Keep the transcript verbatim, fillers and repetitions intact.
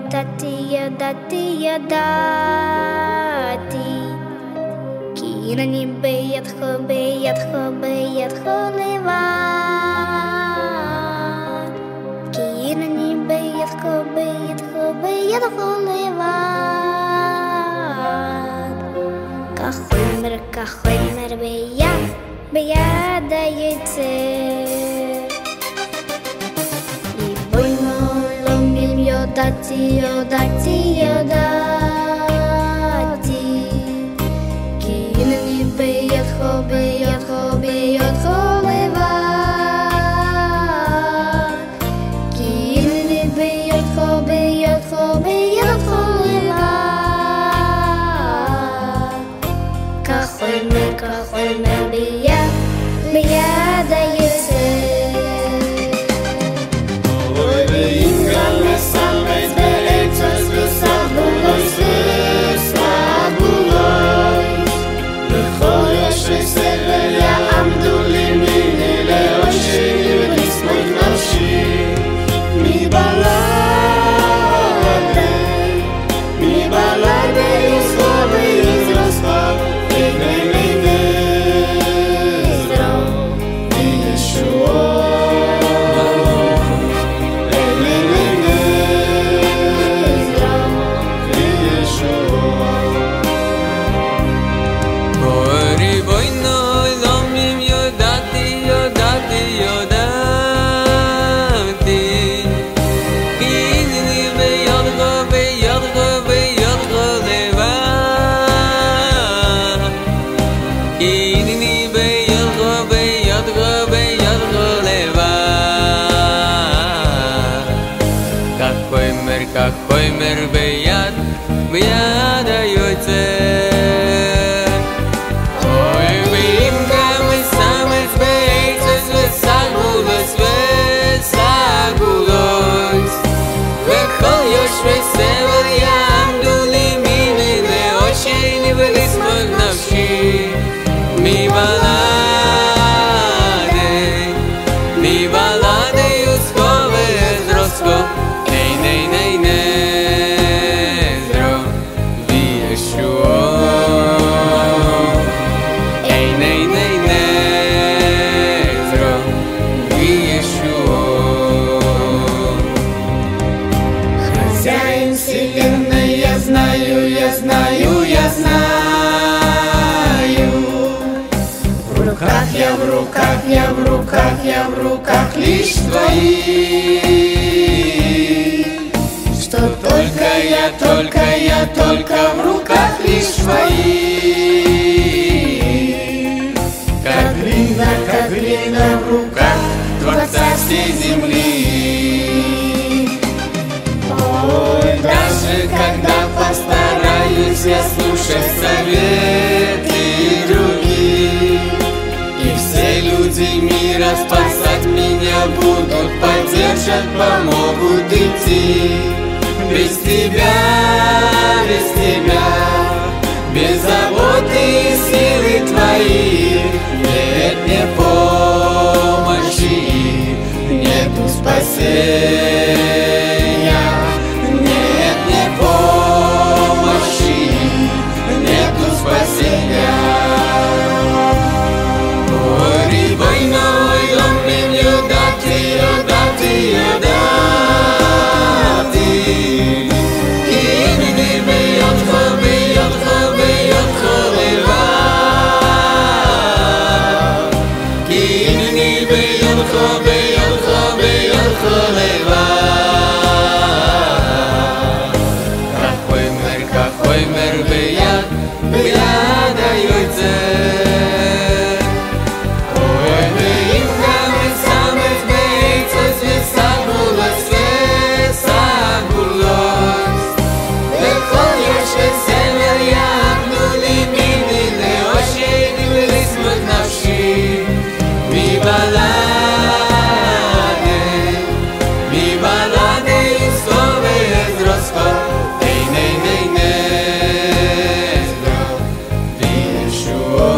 ידעתי, ידעתי, ידעתי כי הנני בידך, בידך, בידך לבד כי הנני בידך, בידך, בידך לבד כך חומר, כך חומר ביד, ביד היצר ידעתי, ידעתי, ידעתי כי הנני בידך, בידך, בידך לבד כי הנני בידך, בידך, בידך לבד כך חומר, כך חומר ביד, ביד היצר כך חומר ביד, ביד היוצר אוי ואם גם מסמץ בעצס וסגולוס וסגולוס וכל יושבי סבל יעמדו לימיני לאושני ולשמאל נפשי מבלעדי, מבלעדי יוסקו ועזרוסקו я в руках, я в руках, я в руках лишь твои, что только я, только я, только в руках лишь твои, как глина, как глина в руках Творца всей земли. Ой, даже когда постараюсь я слушать советы других, все люди мира спасать меня будут, поддержат, помогут идти. Без тебя, без тебя, без заботы и силы твоей нет мне помощи, нету спасения, нет мне помощи, нету спасения. Sure.